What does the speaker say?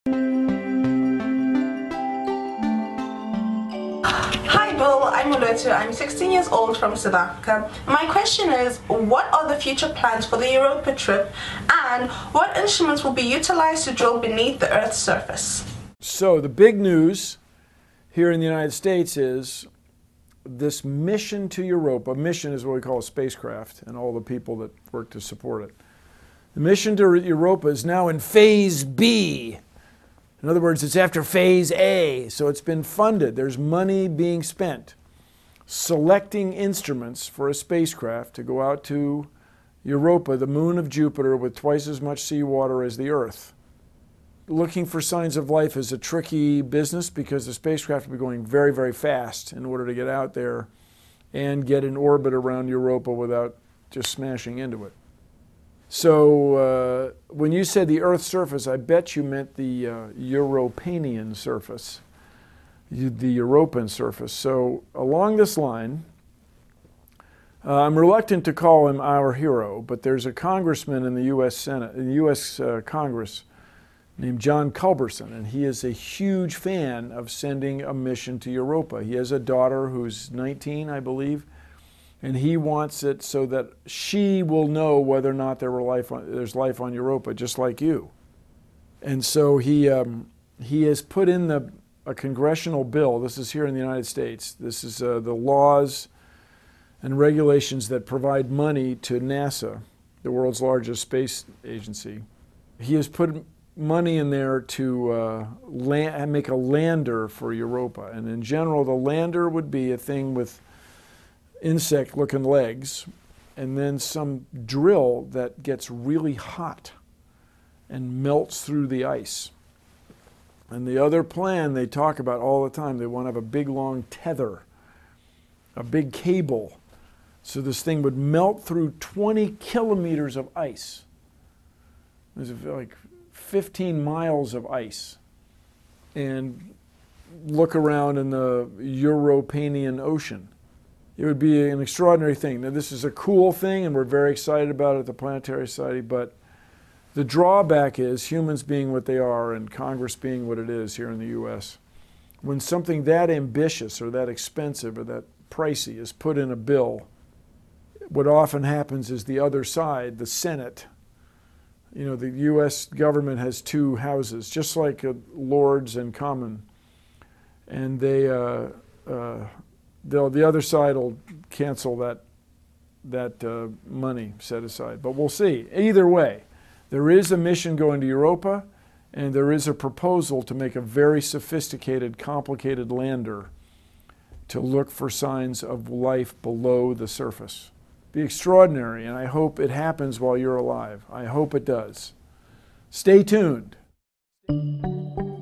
Hi Bill, I'm Olotu. I'm 16 years old from South Africa. My question is, what are the future plans for the Europa trip, and what instruments will be utilized to drill beneath the Earth's surface? So the big news here in the United States is this mission to Europa. Mission is what we call a spacecraft and all the people that work to support it. The mission to Europa is now in phase B. In other words, it's after phase A, so it's been funded. There's money being spent selecting instruments for a spacecraft to go out to Europa, the moon of Jupiter, with twice as much seawater as the Earth. Looking for signs of life is a tricky business because the spacecraft will be going very, very fast in order to get out there and get in orbit around Europa without just smashing into it. So when you said the Earth's surface, I bet you meant the Europanian surface, the Europan surface. So along this line, I'm reluctant to call him our hero, but there's a congressman in the U.S. Senate, in the U.S. Congress, named John Culberson, and he is a huge fan of sending a mission to Europa. He has a daughter who's 19, I believe, and he wants it so that she will know whether or not there's life on Europa, just like you. And so he has put in a congressional bill. This is here in the United States. This is the laws and regulations that provide money to NASA, the world's largest space agency. He has put money in there to make a lander for Europa. And in general, the lander would be a thing with insect-looking legs and then some drill that gets really hot and melts through the ice. And the other plan they talk about all the time, they want to have a big long tether, a big cable, so this thing would melt through 20 kilometers of ice. There's like 15 miles of ice, and look around in the Europanian Ocean. It would be an extraordinary thing. Now, this is a cool thing, and we're very excited about it at the Planetary Society, but the drawback is, humans being what they are and Congress being what it is here in the U.S., when something that ambitious or that expensive or that pricey is put in a bill, what often happens is the other side, the Senate, you know, the U.S. government has two houses, just like Lords and Common, and the other side will cancel that money set aside. But we'll see. Either way, there is a mission going to Europa, and there is a proposal to make a very sophisticated, complicated lander to look for signs of life below the surface. Be extraordinary, and I hope it happens while you're alive. I hope it does. Stay tuned.